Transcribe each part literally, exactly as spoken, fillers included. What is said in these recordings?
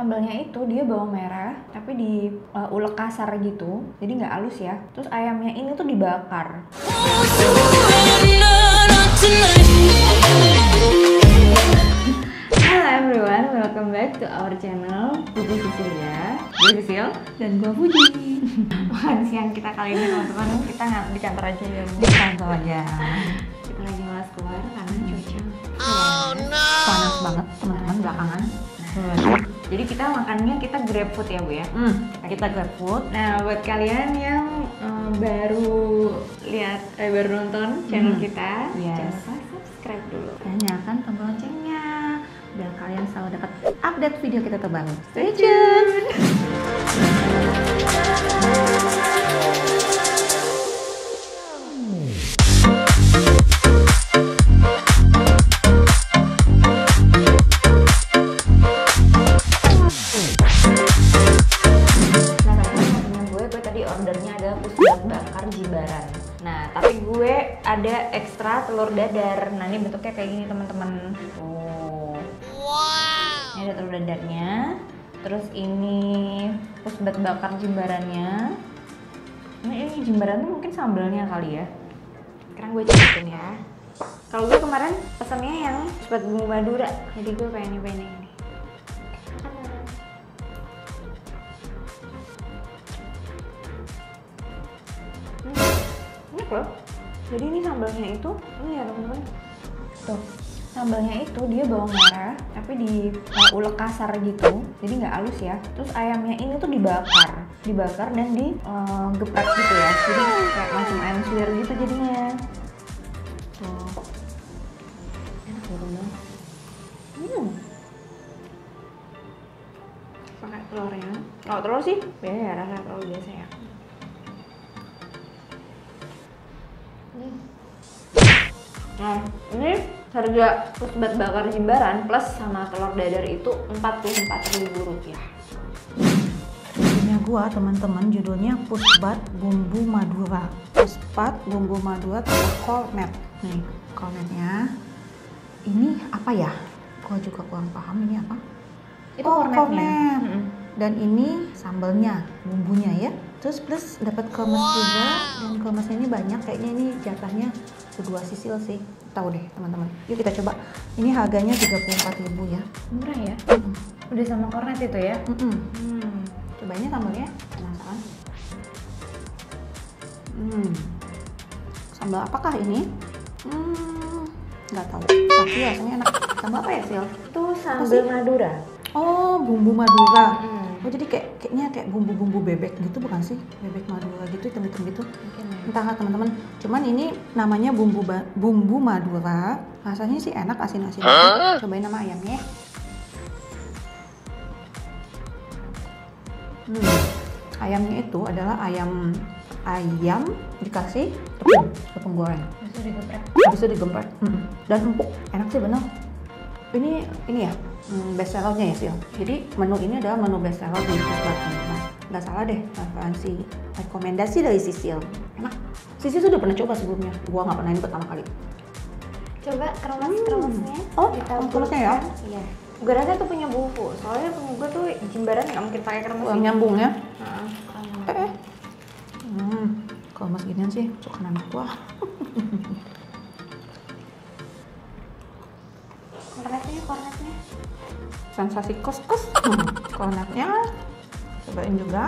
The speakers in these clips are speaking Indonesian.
Sambalnya itu dia bawang merah tapi di uh, ulek kasar gitu, jadi nggak halus ya. Terus ayamnya ini tuh dibakar. Halo everyone, welcome back to our channel Putri Cecilia, gue Cecil dan gue Puji. Makan siang kita kali ini teman-teman, kita nggak di kantor aja ya. Di kantor aja. Kita lagi malas keluar karena cuaca Oh no. Panas banget teman-teman belakangan. Nah, jadi kita makannya kita grab food ya Bu ya. Hmm, kita grab food. Nah buat kalian yang um, baru lihat, eh, baru nonton channel Hmm. kita, Yes. jangan lupa subscribe dulu. Dan nyalakan tombol loncengnya biar kalian selalu dapat update video kita terbaru. Stay tune. Ordernya adalah pusbat bakar Jimbaran. Nah, tapi gue ada ekstra telur dadar. Nah, ini bentuknya kayak gini teman-teman. Oh. Wow. Ini ada telur dadarnya. Terus ini pusbat bakar Jimbarannya. Ini, ini Jimbaran tuh mungkin sambalnya kali ya. Sekarang gue cobain ya. Kalau gue kemarin pesannya yang pusbat bumbu Madura. Jadi gue pengen nyobain yang ini. Enak loh. Jadi ini sambalnya itu, ini ya teman-teman. Tuh, sambalnya itu dia bawang merah tapi di uh, ulek kasar gitu. Jadi nggak halus ya. Terus ayamnya ini tuh dibakar, dibakar dan di uh, geprek gitu ya. Jadi kayak macam ayam suwir gitu jadinya. Tuh. Enak banget. Hmm. Pakai telurnya. Kalau telur sih beda ya rasa telur biasa ya. Nah, ini harga pusbat bakar Jimbaran plus sama telur dadar itu empat puluh empat ribu rupiah. Punya gua teman-teman judulnya Pusbat Bumbu Madura. Pusbat Bumbu Madura tambah kornet. Nih, kornetnya. Ini apa ya? Gua juga kurang paham ini apa. Itu oh, kornetnya. kornet. Mm-hmm. Dan ini sambalnya, bumbunya ya. Terus plus dapat kremes juga, dan kremesnya ini banyak. Kayaknya ini jatahnya kedua sisil sih. Tahu deh teman-teman. Yuk kita coba. Ini harganya tiga puluh empat ribu ya. Murah ya? Mm-mm. Udah sama kornet itu ya? Mm-mm. Hmm. Cobainnya sambalnya, penasaran. Hmm. Sambal apakah ini? Hmm, nggak tahu. Tapi rasanya enak. Sambal apa ya, Sil? Itu sambal Madura. Oh, bumbu Madura. Hmm. Oh, jadi kayak kayaknya kayak bumbu-bumbu bebek gitu bukan sih? Bebek Madura gitu, hitam-hitam gitu. Mungkin ya. Entah teman-teman. Cuman ini namanya bumbu ba- bumbu Madura. Rasanya sih enak, asin-asin. Huh? Cobain nama ayamnya. Hmm. Ayamnya itu adalah ayam ayam dikasih tepung, tepung goreng. Bisa digeprek. Habis itu digemprek. Hmm. Dan empuk. Enak sih bener. Ini ini ya hmm, best sellernya ya Sil. Jadi menu ini adalah menu best seller di Pusbat. Nah, nggak salah deh referensi rekomendasi dari Sisil. Enak. Sisil tuh udah pernah coba sebelumnya. Gua nggak pernah ini pertama kali. Coba kremes-kremesnya. Oh, ditaburkan. kremesnya ya? Iya. Gue rasa tuh punya bumbu. Soalnya punya gue tuh Jimbaran nggak mungkin pakai kremes. Kurang nyambung ya. Heeh. Eh, eh. Hmm, kalau mas ginian sih suka anak gua. Kornetnya, kornetnya. Sensasi kos-kos. Hmm, kornetnya cobain juga.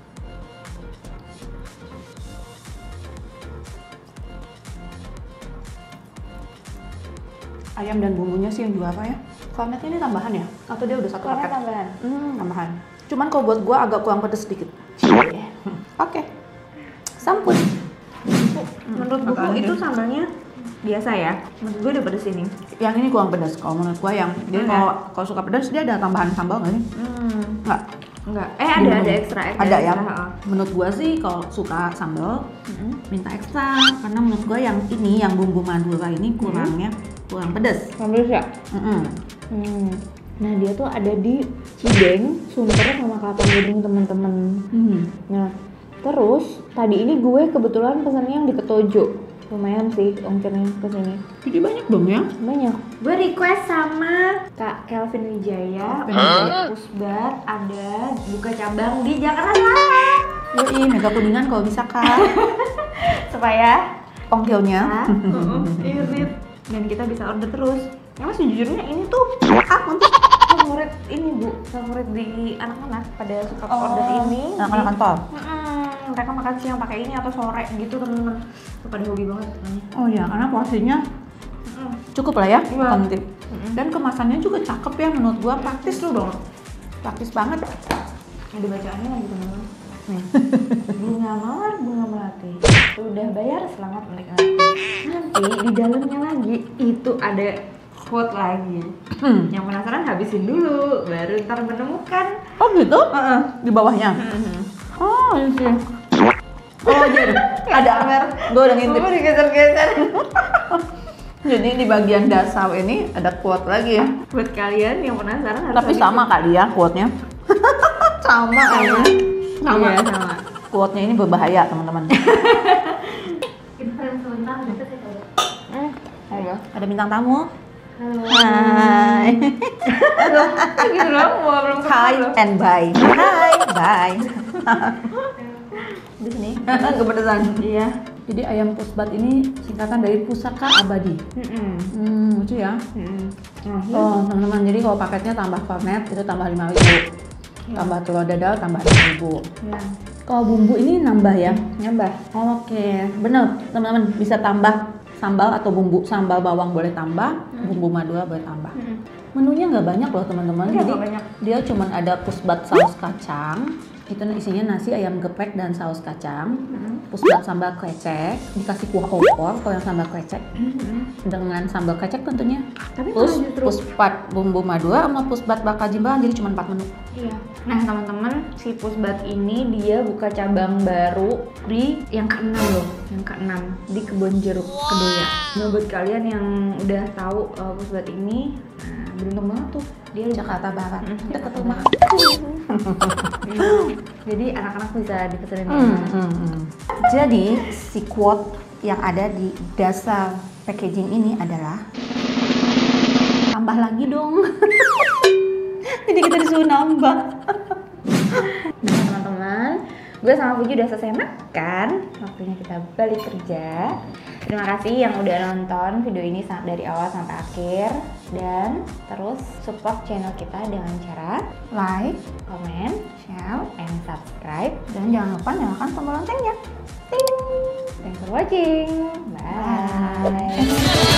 Ayam dan bumbunya sih yang juga apa ya? Kornetnya ini tambahan ya? Atau dia udah satu Kornet paket? tambahan. Hmm, tambahan. Cuman kalau buat gua agak kurang pedes sedikit. Iya. Hmm, Oke. Sampun. Menurut buku Apaan itu sih? sambalnya biasa ya. Menurut gue udah pedes ini. Yang ini kurang pedas. Kalau menurut gua yang dia Enggak. kalau kalau suka pedas dia ada tambahan sambal nggak sih? Hmm. Nggak. Enggak. Eh ada ada ekstra ekstra. Ada ya. ekstra, heeh. Menurut gua sih kalau suka sambal Mm-mm. minta ekstra karena menurut gua yang ini yang bumbu Madura ini kurangnya kurang pedas. Sambal ya. Mm-mm. Hmm. Nah dia tuh ada di Cideng, Sunter sama Kelapa Gading teman-teman. Hmm. Nah terus tadi ini gue kebetulan pesannya yang di Petojo. lumayan sih ongkirnya ke sini. Jadi banyak dong ya? Banyak. Gue request sama Kak Kelvin Wijaya, huh? Pusbat ada buka cabang di Jakarta Selatan. Yoi, Mega Kuningan kalau bisa Kak. Supaya ongkirnya irit dan kita bisa order terus. Karena sejujurnya ini tuh ah, untuk favorit ini Bu, favorit di anak-anak pada suka oh, order ini. Anak-anak kantor. Hmm, mereka makan siang pakai ini atau sore gitu teman-teman. Tuh pada hobi banget katanya. Oh ya, karena porsinya Mm. cukup lah ya, Iya. komplit. Mm-hmm. Dan kemasannya juga cakep ya menurut gua, praktis loh dong. Praktis banget. Ada bacaannya lagi teman-teman. Nih. Bunga mawar, bunga melati. Sudah bayar, selamat menikmati. Nanti di dalamnya lagi itu ada quote lagi. Hmm. Yang penasaran habisin dulu, baru ntar menemukan. Oh gitu? Uh-uh. Di bawahnya? Mm-hmm. Oh iya sih. Oh jadi ada Amer, gue udah ngintip. Gue digeser-geser. Jadi di bagian dasar ini ada quote lagi ya. Buat kalian yang penasaran harus Tapi sama kali ya quote-nya. Sama kayaknya. Sama. Iya, sama. Quote-nya ini berbahaya teman-teman. Hmm, halo. Ada bintang tamu. Halo. Hai. Halo. Gitu loh, mau belum ketemu Hi loh. and bye. Hai, bye. Di sini. Kepedesan. Iya. Jadi ayam pusbat ini singkatan dari pusaka abadi. Mm-mm. Hmm, lucu ya. Mm-mm. Nah, Oh, teman-teman, jadi kalau paketnya tambah kornet itu tambah lima ribu. Tambah telur dadar tambah enam ribu. ya. Kalau bumbu ini nambah ya? Nambah. Oke, bener teman-teman, bisa tambah sambal atau bumbu sambal bawang boleh tambah, bumbu madura boleh tambah. Mm-mm. Menunya nggak banyak loh teman-teman, Iya, jadi nggak banyak. dia cuma ada pusbat saus kacang, itu isinya nasi ayam geprek dan saus kacang, Mm-mm. pusbat sambal krecek, dikasih kuah opor kalau yang sambal krecek, Mm-mm. dengan sambal krecek tentunya. Tapi Terus malah justru- pusbat bumbu madura sama pusbat bakal jimbaran, jadi cuma empat menu. Iya. Nah teman-teman, si Pusbat ini dia buka cabang baru di yang keenam loh, yang keenam di Kebon Jeruk Kedoya. Nah buat kalian yang udah tahu uh, Pusbat ini, nah, beruntung banget tuh dia di Jakarta Barat, Mm, dekat Jakarta rumah. Jadi anak-anak bisa dipesenin. Hmm, hmm, hmm. Jadi si quote yang ada di dasar packaging ini adalah tambah lagi dong. Jadi kita disuruh nambah. Nah teman-teman, gue sama Puji udah selesai makan, waktunya kita balik kerja. Terima kasih yang udah nonton video ini sa- dari awal sampai akhir. Dan terus support channel kita dengan cara Like, komen, share, and subscribe. dan jangan lupa nyalakan tombol loncengnya. Ting! Thanks for watching. Bye.